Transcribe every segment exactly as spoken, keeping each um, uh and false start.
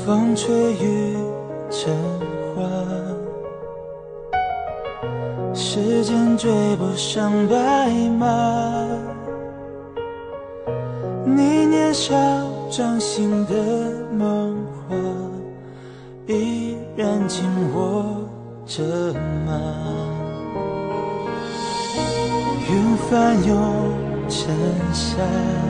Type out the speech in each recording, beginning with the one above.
风吹雨成花，时间追不上白马。你年少掌心的梦话，依然紧握着吗？云翻涌成沙，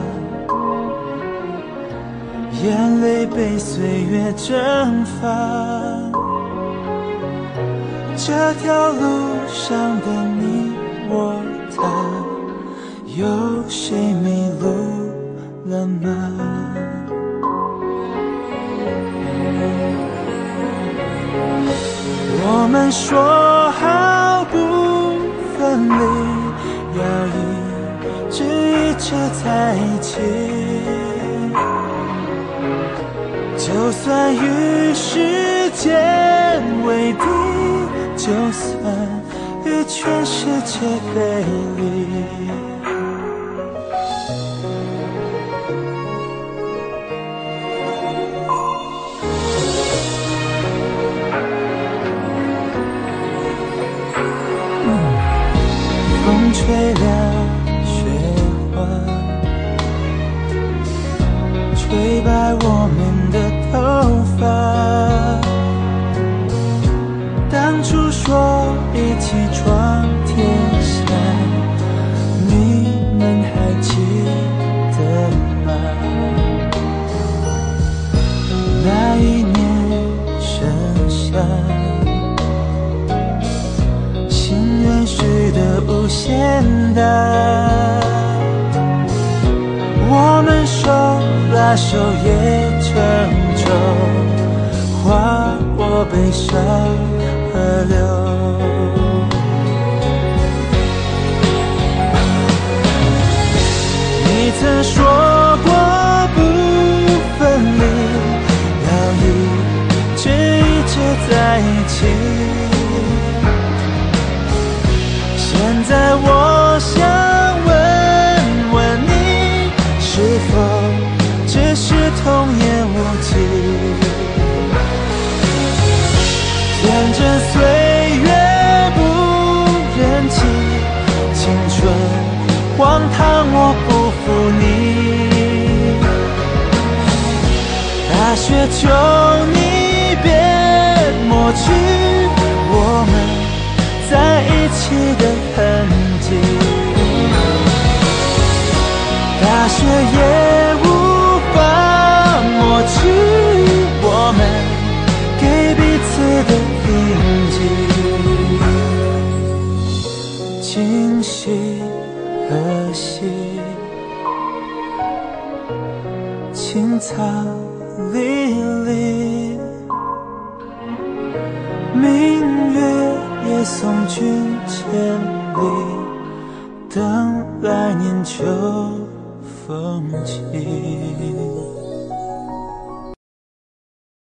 眼泪被岁月蒸发。这条路上的你我他，有谁迷路了吗？我们说好不分离，要一直一直在一起。就算与时间为敌，就算与全世界背离。风吹了雪花，吹白我们的头发。当初说一起闯天下，你们还记得吗？那一年盛夏，心愿许得无限大，我们手拉手也成舟，划过悲伤河流。你曾说过不分离，要一直一直在一起。现在我想问问你，是否只是童言无忌？天真岁月不忍欺，青春荒唐我不负你。大雪求你别抹去我们在一起的痕迹，大雪也无法抹去我们给彼此的印记。今夕何夕，青草离离，明月也送君千里，等来年秋风起。